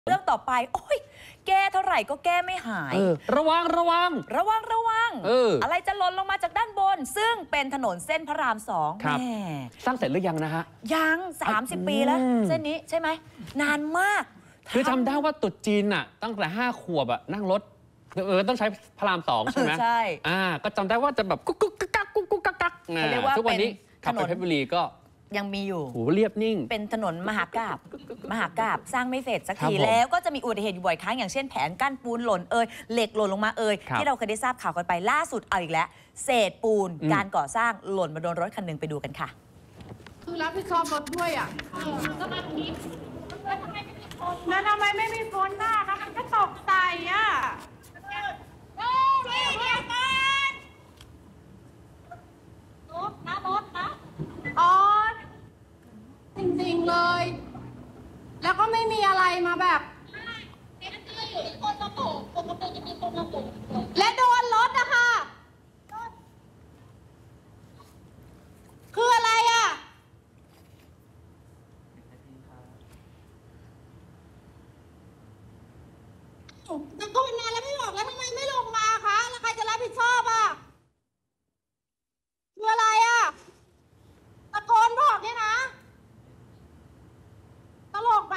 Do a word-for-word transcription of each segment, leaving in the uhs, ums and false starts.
เรื่องต่อไปโอ้ยแก้เท่าไหร่ก็แก้ไม่หายระวังระวังระวังระวังเอออะไรจะหล่นลงมาจากด้านบนซึ่งเป็นถนนเส้นพระรามสองแม่สร้างเสร็จหรือยังนะฮะยังสามสิบปีแล้วเส้นนี้ใช่ไหมนานมากคือจำได้ว่าตุดจีนน่ะตั้งแต่ห้าขวบอะนั่งรถเออต้องใช้พระรามสองใช่ไหมใช่อ่าก็จำได้ว่าจะแบบกุ๊กกุ๊กกักกุ๊กกุ๊กกักกักทุกวันนี้ขับไปเพชรบุรีก็ยังมีอยู่โหเรียบนิ่งเป็นถนนมหากาพย์มหากาพย์สร้างไม่เสร็จสักทีแล้วก็จะมีอุบัติเหตุอยู่บ่อยครั้งอย่างเช่นแผงกั้นปูนหล่นเอ่ยเหล็กหล่นลงมาเอ่ยที่เราเคยได้ทราบข่าวกันไปล่าสุดเอาอีกแล้วเศษปูนการก่อสร้างหล่นมาโดนรถคันหนึ่งไปดูกันค่ะคือรับผิดชอบรถด้วยอ่ะก็มาตรงนี้แล้วทำไมไม่มีโฟนหน้าคะมันก็ตกใจอ่ะอ๋อจริงๆเลยแล้วก็ไม่มีอะไรมาแบบและโดนรถอะค่ะคืออะไรอะตะโกนมาแล้วไม่บอกแล้วทำไมไม่ลงมาคะแล้วใครจะรับผิดชอบอะคืออะไรอะตะโกนบอกเนี่ยนะตลกไหม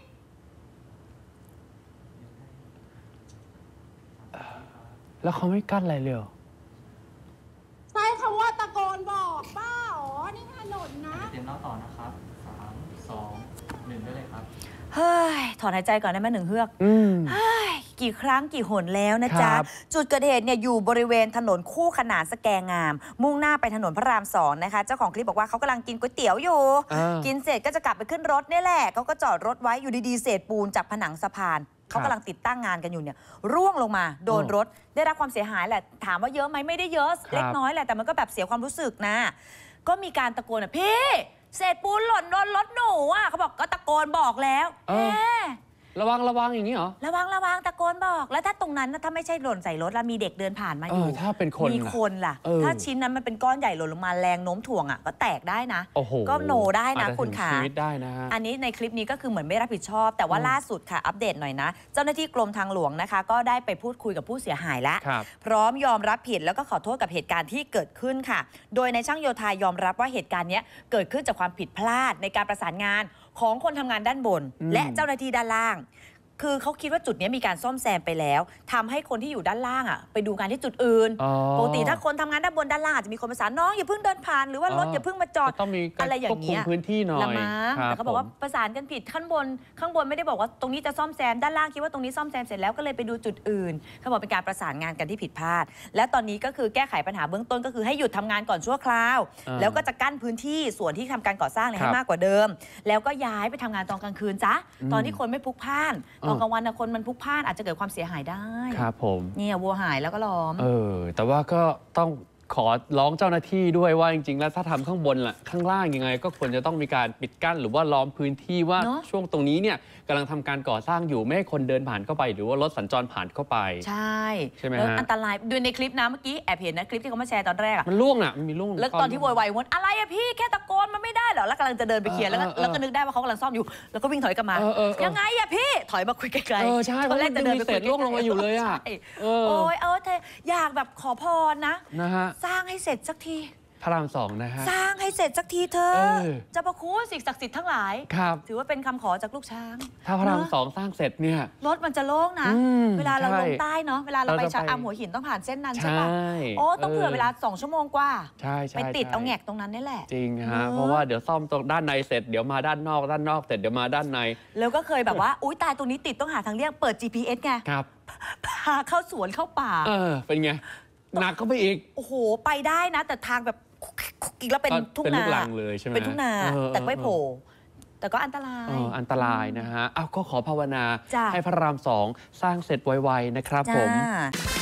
แล้วเขาไม่กั้นอะไรเลยใช่คำว่าตะโกนบอกป้าอ๋อนี่ถนนนะเตรียมเล่าต่อนะครับสามสองหนึ่งได้เลยครับเฮ้ยถอนหายใจก่อนได้ไหมหนึ่งเฮือกเฮ้ยกี่ครั้งกี่หนแล้วนะจ๊ะจุดเกิดเหตุเนี่ยอยู่บริเวณถนนคู่ขนานสแกงามมุ่งหน้าไปถนนพระรามสองนะคะเจ้าของคลิปบอกว่าเขากำลังกินก๋วยเตี๋ยวอยู่กินเสร็จก็จะกลับไปขึ้นรถนี่แหละเขาก็จอดรถไว้อยู่ดีๆเศษปูนจากผนังสะพานเขากำลังติดตั้งงานกันอยู่เนี่ยร่วงลงมาโดนรถได้รับความเสียหายแหละถามว่าเยอะไหมไม่ได้เยอะเล็กน้อยแหละแต่มันก็แบบเสียความรู้สึกนะก็มีการตะโกนอ่ะพี่เศษปูนหล่นโดนรถหนูอ่ะเขาบอกก็ตะโกนบอกแล้วเอ๊ะระวังระวังอย่างนี้เหรอระวังระวังตะโกนบอกแล้วถ้าตรงนั้นถ้าไม่ใช่หล่นใส่รถแล้วมีเด็กเดินผ่านมาอยู่ถ้าเป็นคนมีคนล่ะถ้าชิ้นนั้นมันเป็นก้อนใหญ่หล่นลงมาแรงโน้มถ่วงอ่ะก็แตกได้นะก็โนได้นะคุณค่ะอันนี้ในคลิปนี้ก็คือเหมือนไม่รับผิดชอบแต่ว่าล่าสุดค่ะอัปเดตหน่อยนะเจ้าหน้าที่กรมทางหลวงนะคะก็ได้ไปพูดคุยกับผู้เสียหายแล้วพร้อมยอมรับผิดแล้วก็ขอโทษกับเหตุการณ์ที่เกิดขึ้นค่ะโดยในช่างโยธายอมรับว่าเหตุการณ์นี้เกิดขึ้นจากความผิดพลาดในการประสานงานของคนทำงานด้านบนและเจ้าหน้าที่ด้านล่างคือเขาคิดว่าจุดนี้มีการซ่อมแซมไปแล้วทำให้คนที่อยู่ด้านล่างอ่ะไปดูงานที่จุดอื่นปกติถ้าคนทำงานด้านบนด้านล่างอาจจะมีคนประสานน้องอย่าเพิ่งเดินผ่านหรือว่ารถอย่าเพิ่งมาจอดอะไรอย่างเงี้ยพื้นที่หน่อยละมั้งแต่เขาบอกว่าประสานกันผิดข้างบนข้างบนไม่ได้บอกว่าตรงนี้จะซ่อมแซมด้านล่างคิดว่าตรงนี้ซ่อมแซมเสร็จแล้วก็เลยไปดูจุดอื่นเขาบอกเป็นการประสานงานกันที่ผิดพลาดและตอนนี้ก็คือแก้ไขปัญหาเบื้องต้นก็คือให้หยุดทำงานก่อนชั่วคราวแล้วก็จะกั้นพื้นที่ส่วนที่ทำการก่อสร้างให้มากกว่าเดิมแล้วก็ย้ายไปทำงานตอนกลางคืนจ้ะตอนที่คนไม่พลุกพล่านตอนกลางวันคนมันพลุกพล่านอาจจะเกิดความเสียหายได้ครับผมเนี่ยวัวหายแล้วก็ล้อมเออแต่ว่าก็ต้องขอร้องเจ้าหน้าที่ด้วยว่าจริงๆแล้วถ้าทำข้างบนล่ะข้างล่างยังไงก็ควรจะต้องมีการปิดกั้นหรือว่าล้อมพื้นที่ว่าช่วงตรงนี้เนี่ยกำลังทำการก่อสร้างอยู่ไม่ให้คนเดินผ่านเข้าไปหรือว่ารถสัญจรผ่านเข้าไปใช่ใช่ไหมฮะแล้วอันตรายดูในคลิปนะเมื่อกี้แอบเห็นนะคลิปที่เขามาแชร์ตอนแรกอะมันล่วงอ่ะมันมีล่วงแล้วตอนที่โวยวายวนอะไรอะพี่แค่ตะโกนมันไม่ได้เหรอแล้วกำลังจะเดินไปเคลียร์แล้วก็แล้วก็นึกได้ว่าเขากำลังซ่อมอยู่แล้วก็วิ่งถอยกลับมายังไงอะพี่ถอยมาคุยไกลๆเออใช่ตอนแรกจะเดินไปคุยล่วงลงมาอยู่เลยอะโอ้ยเออเธออยากแบบขอพรนะสร้างให้เสร็จสักทีพระรามสองนะฮะสร้างให้เสร็จสักทีเธอจะประคุณสิ่งศักดิ์สิทธิ์ทั้งหลายครับถือว่าเป็นคำขอจากลูกช้างถ้าพระรามสองสร้างเสร็จเนี่ยรถมันจะโล่งนะเวลาเราลงใต้เนาะเวลาเราไปชะอำหัวหินต้องผ่านเส้นนั้นใช่ปะโอ้ต้องเผื่อเวลาสองชั่วโมงกว่าใช่ใช่ไปติดเอาแงกตรงนั้นนี่แหละจริงฮะเพราะว่าเดี๋ยวซ่อมตรงด้านในเสร็จเดี๋ยวมาด้านนอกด้านนอกเสร็จเดี๋ยวมาด้านในแล้วก็เคยแบบว่าอุ้ยตายตรงนี้ติดต้องหาทางเลี่ยงเปิด จี พี เอส ไงครับพาเข้าสวนเข้าป่าเออเป็นไงหนักเข้าไปอีกโอ้โหไปได้นะแต่ทางแบบอีกแล้วเป็นทุ่งนาเลยใช่ไหมเป็นทุ่งนาแต่ไม่โผล่แต่ก็อันตรายอันตรายนะฮะอ้าวก็ขอภาวนาให้พระรามสองสร้างเสร็จไวๆนะครับผม